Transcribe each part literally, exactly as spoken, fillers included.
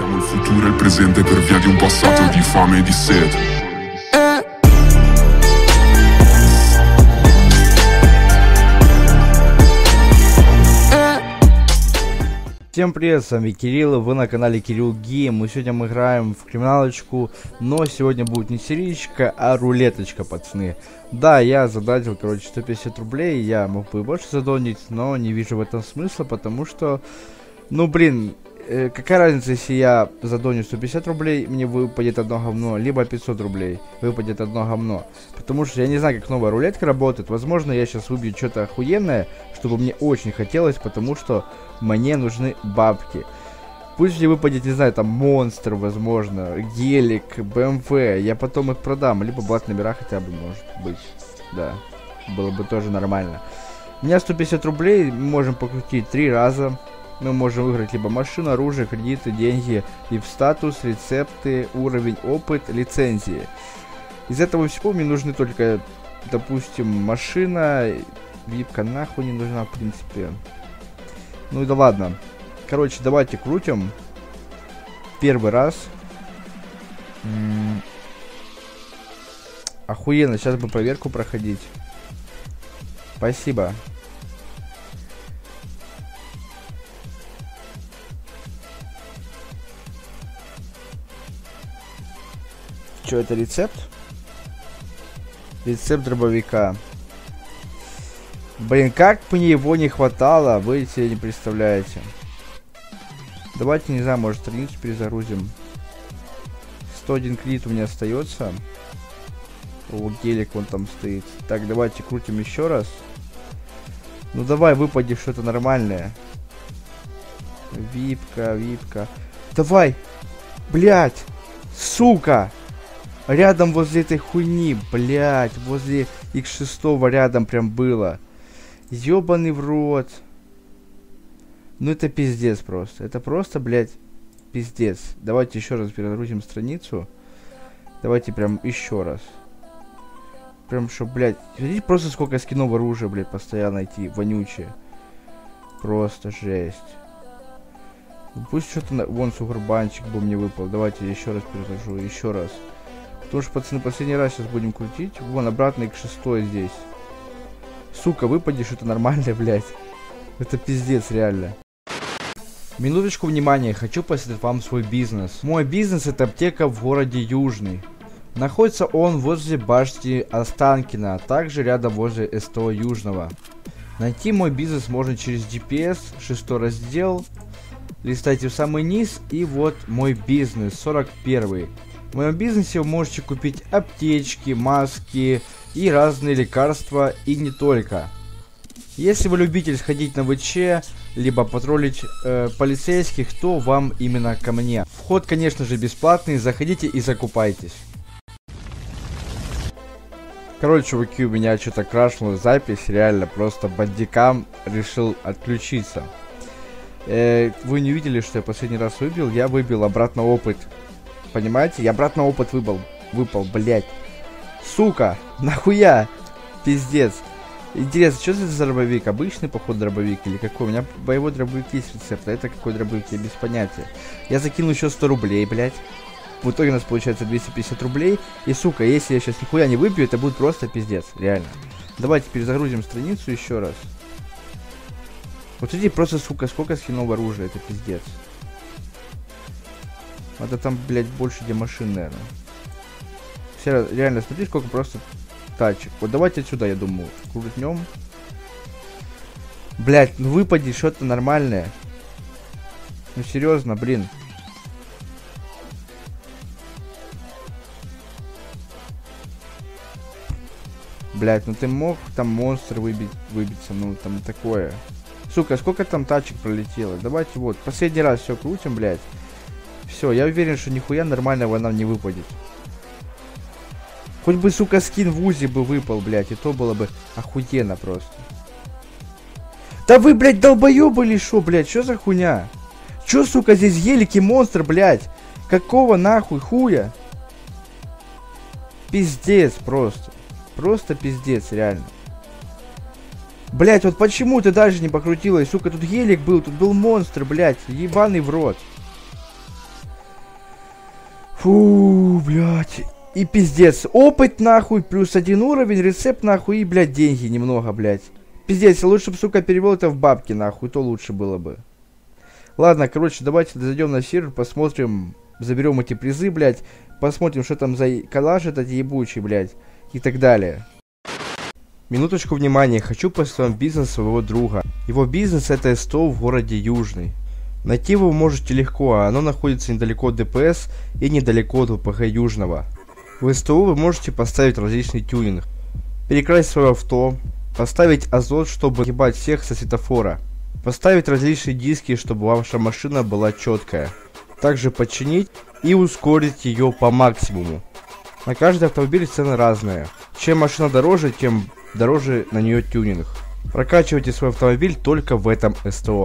Siamo il futuro e il presente per via di un passato di fame e di sete. Всем привет, с вами Кирилл, вы на канале Кирилл Гейм. И сегодня мы играем в криминалочку, но сегодня будет не серийка, а рулеточка, пацаны. Да, я задонатил, короче, сто пятьдесят рублей, я мог бы и больше задонить, но не вижу в этом смысла, потому что, ну блин, э, какая разница, если я задоню сто пятьдесят рублей, мне выпадет одно говно, либо пятьсот рублей, выпадет одно говно. Потому что я не знаю, как новая рулетка работает, возможно, я сейчас выбью что-то охуенное, чтобы мне очень хотелось, потому что мне нужны бабки. Пусть мне выпадет, не знаю, там монстр, возможно, гелик, бэ эм вэ, я потом их продам, либо блат номера хотя бы, может быть, да, было бы тоже нормально. У меня сто пятьдесят рублей, мы можем покрутить три раза. Мы можем выиграть либо машину, оружие, кредиты, деньги, вип-статус, рецепты, уровень, опыт, лицензии. Из этого всего мне нужны только, допустим, машина, випка нахуй не нужна, в принципе. Ну да ладно. Короче, давайте крутим. Первый раз. М-м- Охуенно, сейчас бы проверку проходить. Спасибо. Что это, рецепт? Рецепт дробовика. Блин, как мне его не хватало, вы себе не представляете. Давайте, не знаю, может, страницу перезагрузим. сто один кредит у меня остается. О, гелик вон там стоит. Так, давайте крутим еще раз. Ну давай, выпади что-то нормальное. Випка, випка. Давай! Блять! Сука! Рядом возле этой хуйни, блять, возле икс шесть рядом прям было. Ёбаный в рот. Ну это пиздец просто. Это просто, блять, пиздец. Давайте еще раз перезагрузим страницу. Давайте прям еще раз. Прям что, блять. Видите просто сколько скинов оружия, блять, постоянно идти. Вонючее. Просто жесть. Пусть что-то на... Вон сугурбанчик бы мне выпал. Давайте еще раз перезагружу. Еще раз. Потому что, пацаны, последний раз сейчас будем крутить. Вон, обратно икс шесть здесь. Сука, выпади что-то нормальное, блядь. Это пиздец, реально. Минуточку внимания, хочу посоветовать вам свой бизнес. Мой бизнес — это аптека в городе Южный. Находится он возле башни Останкина, а также рядом возле эс тэ о Южного. Найти мой бизнес можно через джи пи эс, шестой раздел. Листайте в самый низ, и вот мой бизнес, сорок первый. В моем бизнесе вы можете купить аптечки, маски и разные лекарства, и не только. Если вы любитель сходить на вэ че, либо патрулить э, полицейских, то вам именно ко мне. Вход, конечно же, бесплатный, заходите и закупайтесь. Короче, чуваки, у меня что-то крашнула запись, реально, просто бандикам решил отключиться. Э, вы не видели, что я последний раз выбил? Я выбил обратно опыт. Понимаете? Я обратно опыт выпал. Выпал, блять. Сука! Нахуя? Пиздец. Интересно, что это за дробовик? Обычный, походу, дробовик или какой? У меня боевой дробовик есть рецепт, а это какой дробовик? Я без понятия. Я закинул еще сто рублей, блять. В итоге у нас получается двести пятьдесят рублей. И, сука, если я сейчас нихуя не выпью, это будет просто пиздец. Реально. Давайте перезагрузим страницу еще раз. Вот видите, просто, сука, сколько скинов оружия. Это пиздец. Это там, блядь, больше где машин, наверное. Все, реально, смотри, сколько просто тачек. Вот давайте отсюда, я думаю, крутнем. Блядь, ну выпади что-то нормальное. Ну серьезно, блин. Блядь, ну ты мог там монстр выбить, выбиться, ну там такое. Сука, сколько там тачек пролетело? Давайте вот, последний раз все крутим, блядь. Все, я уверен, что нихуя нормального нам не выпадет. Хоть бы, сука, скин в узи бы выпал, блядь, и то было бы охуенно просто. Да вы, блядь, долбоёбы или шо, блядь, что за хуйня? Чё, сука, здесь елики монстр, блядь? Какого нахуй хуя? Пиздец просто. Просто пиздец, реально. Блять, вот почему ты даже не покрутилась, сука, тут гелик был, тут был монстр, блять, ебаный в рот. Фу, блядь. И пиздец. Опыт нахуй, плюс один уровень, рецепт нахуй и, блядь, деньги немного, блядь. Пиздец, лучше бы, сука, перевел это в бабки, нахуй, то лучше было бы. Ладно, короче, давайте зайдем на сервер, посмотрим, заберем эти призы, блядь. Посмотрим, что там за коллаж этот ебучий, блядь. И так далее. Минуточку внимания, хочу поставить бизнес своего друга. Его бизнес это СТО в городе Южный. Найти его вы можете легко, а оно находится недалеко от ДПС и недалеко от ВПГ Южного. В СТО вы можете поставить различный тюнинг, перекрасить свое авто, поставить азот, чтобы ебать всех со светофора, поставить различные диски, чтобы ваша машина была четкая, также починить и ускорить ее по максимуму. На каждый автомобиль цены разные. Чем машина дороже, тем дороже на нее тюнинг. Прокачивайте свой автомобиль только в этом СТО.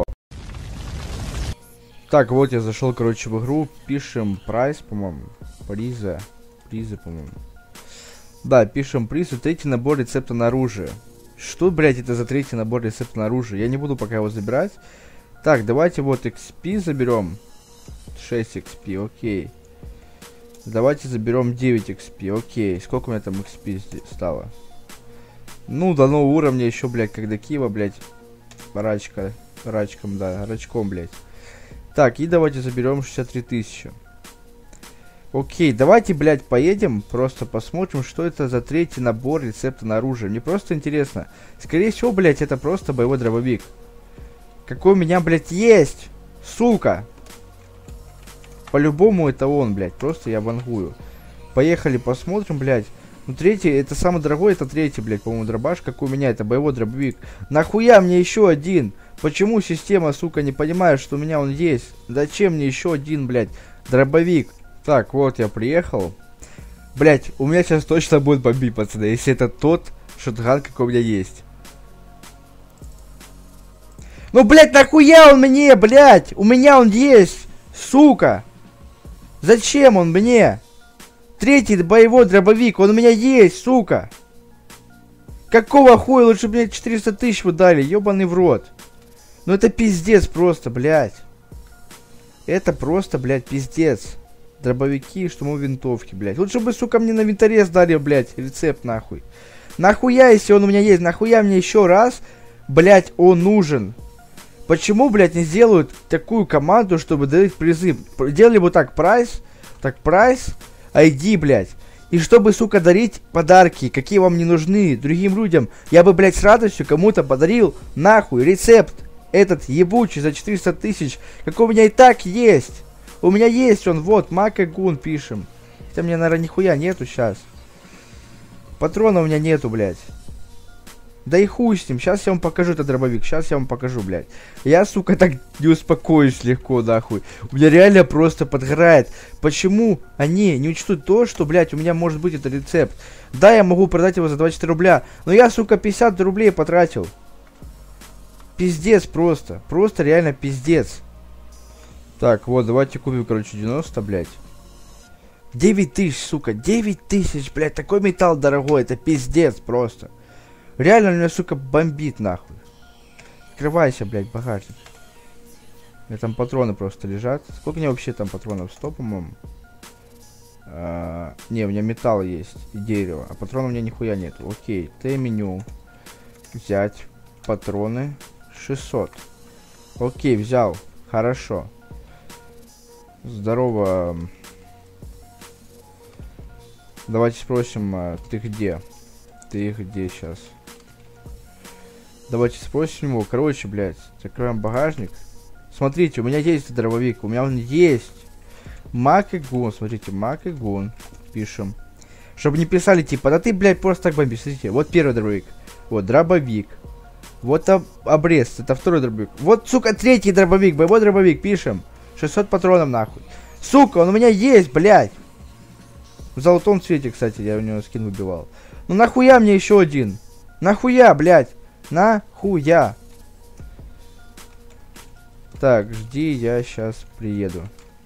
Так, вот я зашел, короче, в игру. Пишем прайс, по-моему. Приза. Призы, по-моему. Да, пишем призы. Третий набор рецепта на оружие. Что, блядь, это за третий набор рецепта на оружие? Я не буду пока его забирать. Так, давайте вот икс пи заберем. шесть икс пи, окей. Давайте заберем девять икс пи, окей. Сколько у меня там икс пи стало? Ну, до нового уровня еще, блядь, когда Киева, блядь. Рачка. Рачком, да, рачком, блядь. Так, и давайте заберем шестьдесят три тысячи. Окей, давайте, блядь, поедем. Просто посмотрим, что это за третий набор рецепта на оружие. Мне просто интересно. Скорее всего, блядь, это просто боевой дробовик. Какой у меня, блядь, есть. Сука. По-любому это он, блядь. Просто я вангую. Поехали, посмотрим, блядь. Ну, третий, это самый дорогой, это третий, блядь, по-моему, дробаш. Как у меня, это боевой дробовик. Нахуя мне еще один? Почему система, сука, не понимает, что у меня он есть? Зачем мне еще один, блядь, дробовик? Так, вот я приехал. Блядь, у меня сейчас точно будет бомбить, пацаны, если это тот шотган, как у меня есть. Ну, блядь, нахуя он мне, блядь? У меня он есть, сука. Зачем он мне? Третий боевой дробовик, он у меня есть, сука. Какого хуя, лучше мне четыреста тысяч вы дали, ебаный в рот. Ну это пиздец просто, блядь. Это просто, блядь, пиздец. Дробовики, что мы винтовки, блядь. Лучше бы, сука, мне на винторез дали, блядь, рецепт, нахуй. Нахуя, если он у меня есть, нахуя мне еще раз, блядь, он нужен? Почему, блядь, не сделают такую команду, чтобы дать призы? Делали бы так, прайс, так, прайс, ай ди, блядь. И чтобы, сука, дарить подарки, какие вам не нужны, другим людям. Я бы, блядь, с радостью кому-то подарил, нахуй, рецепт. Этот ебучий за четыреста тысяч, как у меня и так есть. У меня есть он, вот, Мак и Гун пишем. Хотя мне, наверное, нихуя нету сейчас. Патрона у меня нету, блядь. Да и хуй с ним, сейчас я вам покажу этот дробовик, сейчас я вам покажу, блядь. Я, сука, так не успокоюсь легко, нахуй. У меня реально просто подгорает. Почему они не учтут то, что, блядь, у меня может быть это рецепт? Да, я могу продать его за двадцать четыре рубля, но я, сука, пятьдесят рублей потратил. Пиздец просто. Просто реально пиздец. Так, вот, давайте купим, короче, девяносто, блядь. девять тысяч, сука. девять тысяч, блядь. Такой металл дорогой. Это пиздец просто. Реально меня, сука, бомбит, нахуй. Открывайся, блядь, багажник. У меня там патроны просто лежат. Сколько у меня вообще там патронов? сто, по-моему. А, не, у меня металл есть и дерево. А патронов у меня нихуя нет. Окей. Т-меню. Взять. Патроны. шестьсот. Окей, взял. Хорошо. Здорово. Давайте спросим, а, ты где? Ты где сейчас? Давайте спросим его. Короче, блядь, закроем багажник. Смотрите, у меня есть дробовик. У меня он есть. Мак и Гун. Смотрите, Мак и Гун. Пишем. Чтобы не писали, типа, да ты, блядь, просто так бомбишь. Смотрите, вот первый дробовик. Вот, дробовик. Вот об обрез, это второй дробовик. Вот, сука, третий дробовик, боевой дробовик, пишем. шестьсот патронов, нахуй. Сука, он у меня есть, блядь. В золотом цвете, кстати, я у него скин выбивал. Ну нахуя мне еще один? Нахуя, блядь? Нахуя? Так, жди, я сейчас приеду.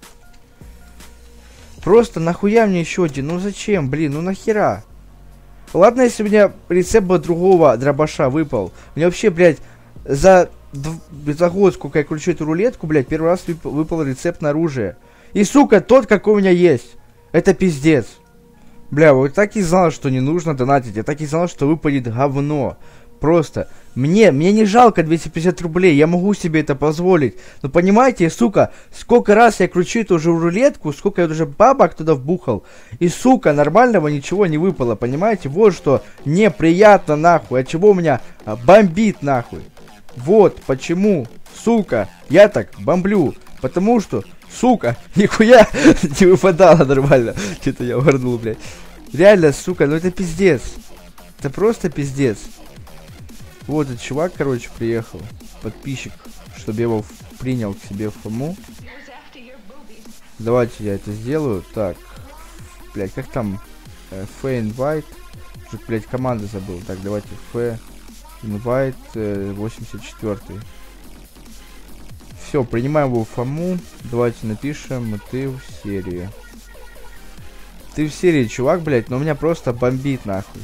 Просто нахуя мне еще один? Ну зачем, блин, ну нахера? Ладно, если у меня рецепт бы другого дробаша выпал. Мне вообще, блядь, за, за год, сколько я кручу эту рулетку, блядь, первый раз вып выпал рецепт на оружие. И, сука, тот, какой у меня есть. Это пиздец. Бля, вот так и знал, что не нужно донатить. Я так и знал, что выпадет говно. Просто. Мне, мне не жалко двести пятьдесят рублей. Я могу себе это позволить. Но понимаете, сука, сколько раз я кручу эту же рулетку, сколько я уже бабок туда вбухал. И, сука, нормального ничего не выпало. Понимаете? Вот что неприятно, нахуй. От чего у меня а, бомбит, нахуй. Вот почему, сука, я так бомблю. Потому что... Сука, нихуя не выпадало нормально. Что-то я ворнул, блядь. Реально, сука, ну это пиздец. Это просто пиздец. Вот этот чувак, короче, приехал. Подписчик, чтобы я его принял к себе в ФМУ. Давайте я это сделаю. Так, блядь, как там? F invite. Чуть, блядь, команды забыл. Так, давайте F invite восемьдесят четвёртый. Все, принимаем его в ФМУ. Давайте напишем, ты в серии. Ты в серии, чувак, блядь, но у меня просто бомбит, нахуй.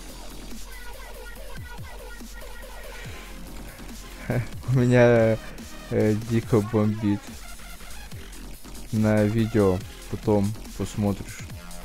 У меня э, дико бомбит. На видео потом посмотришь.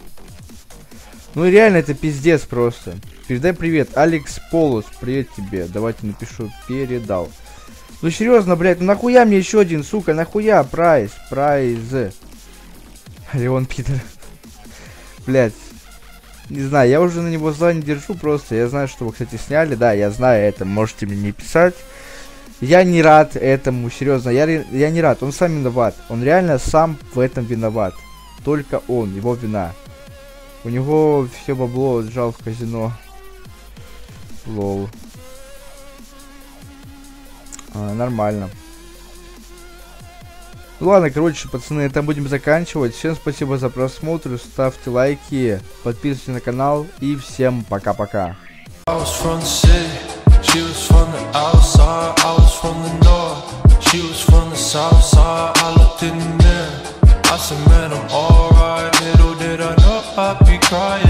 Ну реально, это пиздец просто. Передай привет, Алекс Полос, привет тебе. Давайте напишу, передал. Ну серьезно, блядь, ну нахуя мне еще один, сука, нахуя, прайс, прайз. Леон Питер. Блядь. Не знаю, я уже на него зла не держу просто. Я знаю, что вы, кстати, сняли. Да, я знаю это, можете мне не писать. Я не рад этому, серьезно, я, я не рад. Он сам виноват. Он реально сам в этом виноват. Только он, его вина. У него все бабло отжал в казино. Лол. А, нормально. Ну ладно, короче, пацаны, это будем заканчивать. Всем спасибо за просмотр, ставьте лайки, подписывайтесь на канал и всем пока-пока. She was from the outside, I was from the north. She was from the south side, I looked in the mirror. I said, man, I'm alright. Little did I know I'd be crying.